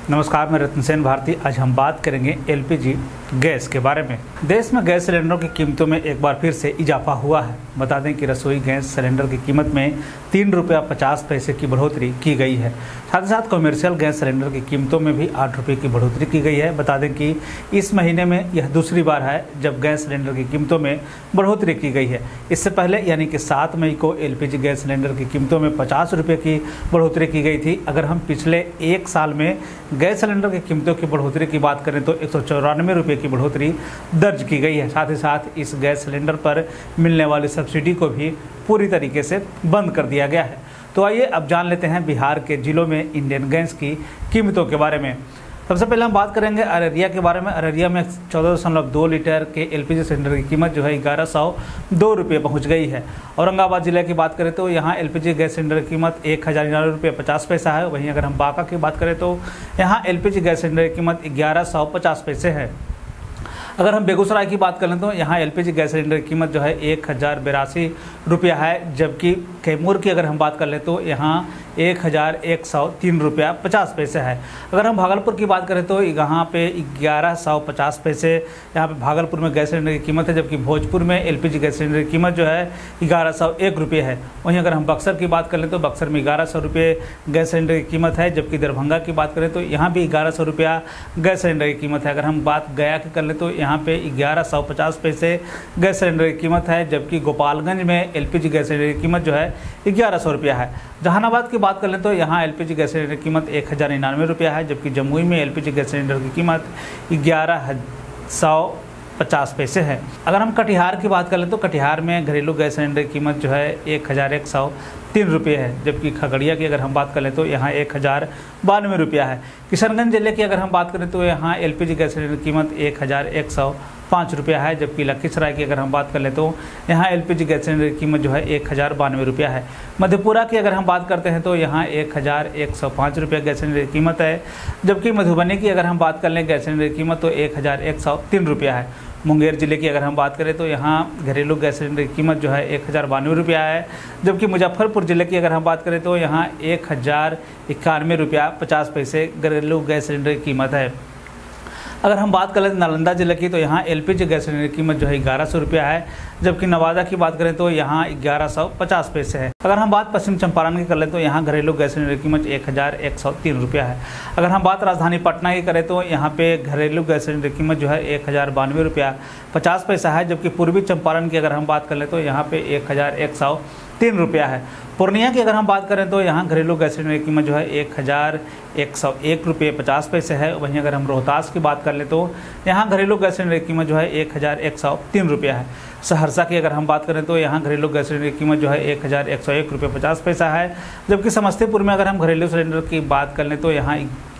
नमस्कार, मैं रत्न सेन भारती। आज हम बात करेंगे एलपीजी गैस के बारे में। देश में गैस सिलेंडरों की कीमतों में एक बार फिर से इजाफा हुआ है। बता दें कि रसोई गैस सिलेंडर की कीमत में 3 रुपया 50 पैसे की बढ़ोतरी की गई है। साथ ही साथ कॉमर्शियल गैस सिलेंडर की कीमतों में भी 8 रुपये की बढ़ोतरी की गई है। बता दें कि इस महीने में यह दूसरी बार है जब गैस सिलेंडर की कीमतों में बढ़ोतरी की गई है। इससे पहले यानी कि 7 मई को एलपीजी गैस सिलेंडर की कीमतों में 50 रुपये की बढ़ोतरी की गई थी। अगर हम पिछले एक साल में गैस सिलेंडर की कीमतों की बढ़ोतरी की बात करें तो 194 रुपये की बढ़ोतरी दर्ज की गई है। साथ ही साथ इस गैस सिलेंडर पर मिलने वाली सब्सिडी को भी पूरी तरीके से बंद कर दिया गया है। तो आइए अब जान लेते हैं बिहार के जिलों में इंडियन गैस की कीमतों के बारे में। सबसे पहले हम बात करेंगे अररिया के बारे में। अररिया में 14.2 लीटर के एलपीजी सिलेंडर की कीमत जो है 1102 रुपये पहुँच गई है। औरंगाबाद जिले की बात करें तो यहाँ एलपीजी गैस सिलेंडर की कीमत 1099 रुपये 50 पैसा है। वहीं अगर हम बांका की बात करें तो यहाँ एलपीजी गैस सिलेंडर की कीमत 1150 पैसे है। अगर हम बेगूसराय की बात करें तो यहाँ एलपीजी गैस सिलेंडर की कीमत जो है 1082 रुपया है। जबकि कैमूर की अगर हम बात कर लें तो यहाँ 1103 रुपया 50 पैसे है। अगर हम भागलपुर की बात करें तो यहाँ पे 1150 पैसे यहाँ पे भागलपुर में गैस सिलेंडर की कीमत है। जबकि भोजपुर में एलपीजी गैस सिलेंडर की कीमत जो है 1101 रुपये है। वहीं अगर हम बक्सर की बात कर लें तो बक्सर में 1100 रुपये गैस सिलेंडर की कीमत है। जबकि दरभंगा की बात करें तो यहाँ भी 1100 रुपया गैस सिलेंडर की कीमत है। अगर हम बात गया की कर लें तो यहाँ पे 1150 पैसे गैस सिलेंडर की कीमत है। जबकि गोपालगंज में एलपीजी गैस सिलेंडर की कीमत जो है 1100 रुपया है। जहानाबाद की बात कर लें तो यहाँ एलपीजी गैस सिलेंडर की कीमत 1099 रुपया है। जबकि जमुई में एलपीजी गैस सिलेंडर की कीमत 1150 पैसे है। अगर हम कटिहार की बात कर लें तो कटिहार में घरेलू गैस सिलेंडर की कीमत जो है 1103 रुपये है। जबकि खगड़िया की अगर हम बात कर लें तो यहाँ 1092 रुपया है। किशनगंज जिले की अगर हम बात करें तो यहाँ एलपीजी गैस सिलेंडर की कीमत 1105 रुपया है। जबकि लखीसराय की अगर हम बात कर लें तो यहाँ एलपीजी गैस सिलेंडर की कीमत जो है 1092 रुपया है। मधेपुरा की अगर हम बात करते हैं तो यहाँ 1105 रुपया गैस सिलेंडर की कीमत है। जबकि मधुबनी की अगर हम बात कर लें गैस सिलेंडर की कीमत तो 1103 रुपया है। मुंगेर जिले की अगर हम बात करें तो यहाँ घरेलू गैस सिलेंडर की कीमत जो है 1092 रुपया है। जबकि मुजफ्फरपुर जिले की अगर हम बात करें तो यहाँ 1091 रुपया 50 पैसे घरेलू गैस सिलेंडर की कीमत है। अगर हम बात करें नालंदा जिले की तो यहाँ एलपीजी गैस सिलेंडर की कीमत जो है 1100 रुपया है। जबकि नवादा की बात करें तो यहाँ 1150 पैसे है। अगर हम बात पश्चिम चंपारण की कर लें तो यहाँ घरेलू गैस सिलेंडर की कीमत 1103 रुपया है। अगर हम बात राजधानी पटना की करें तो यहाँ पे घरेलू गैस सिलेंडर की कीमत जो है 1092 रुपया 50 पैसा है। जबकि पूर्वी चंपारण की अगर हम बात कर लें तो यहाँ पे 1103 रुपया है। पूर्णिया की अगर हम बात करें तो यहाँ घरेलू गैस सिलेंडर की कीमत जो है 1101 रुपये 50 पैसे है। वहीं अगर हम रोहतास की बात कर लें तो यहाँ घरेलू गैस सिलेंडर की कीमत जो है 1103 रुपया है। सहरसा की अगर हम बात करें तो यहाँ घरेलू गैस सिलेंडर की कीमत जो है 1101 रुपये 50 पैसा है। जबकि समस्तीपुर में अगर हम घरेलू सिलेंडर की बात कर लें तो यहाँ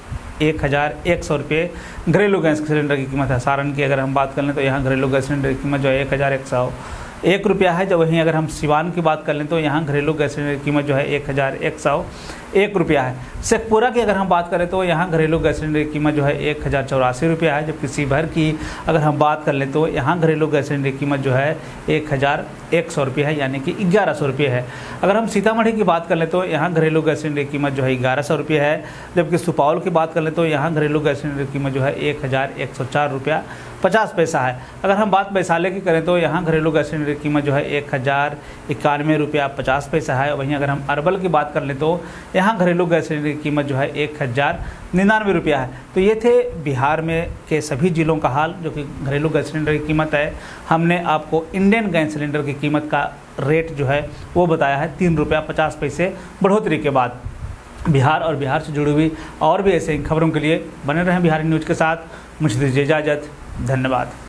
1100 रुपये घरेलू गैस सिलेंडर की कीमत है। सारण की अगर हम बात कर लें तो यहाँ घरेलू गैस सिलेंडर की कीमत जो है 1101 रुपया है। जब वहीं अगर हम सिवान की बात कर लें तो यहाँ घरेलू गैस सिलेंडर की कीमत जो है 1101 रुपया है। शेखपुरा की अगर हम बात करें तो यहाँ घरेलू गैस सिलेंडर की कीमत जो है 1084 रुपया है। जबकि शिवहर की अगर हम बात कर लें तो यहाँ घरेलू गैस सिलेंडर की कीमत जो है 1100 रुपये है, यानी कि 1100 रुपये है। अगर हम सीतामढ़ी की बात कर लें तो यहाँ घरेलू गैस सिलेंडर की कीमत जो है 1100 रुपये है। जबकि सुपौल की बात कर लें तो यहाँ घरेलू गैस सिलेंडर की कीमत जो है 1104 रुपया 50 पैसा है। अगर हम बात वैशाली की करें तो यहाँ घरेलू गैस सिलेंडर की कीमत जो है 1091 रुपया 50 पैसा है। वहीं अगर हम अरवल की बात कर लें तो यहाँ घरेलू गैस सिलेंडर की कीमत जो है 1099 रुपया है। तो ये थे बिहार में के सभी जिलों का हाल जो कि घरेलू गैस सिलेंडर की कीमत है। हमने आपको इंडियन गैस सिलेंडर की कीमत का रेट जो है वो बताया है 3 रुपया 50 पैसे बढ़ोतरी के बाद। बिहार और बिहार से जुड़ी हुई और भी ऐसे खबरों के लिए बने रहें बिहारी न्यूज़ के साथ। मुझे दीजिए इजाज़त। धन्यवाद।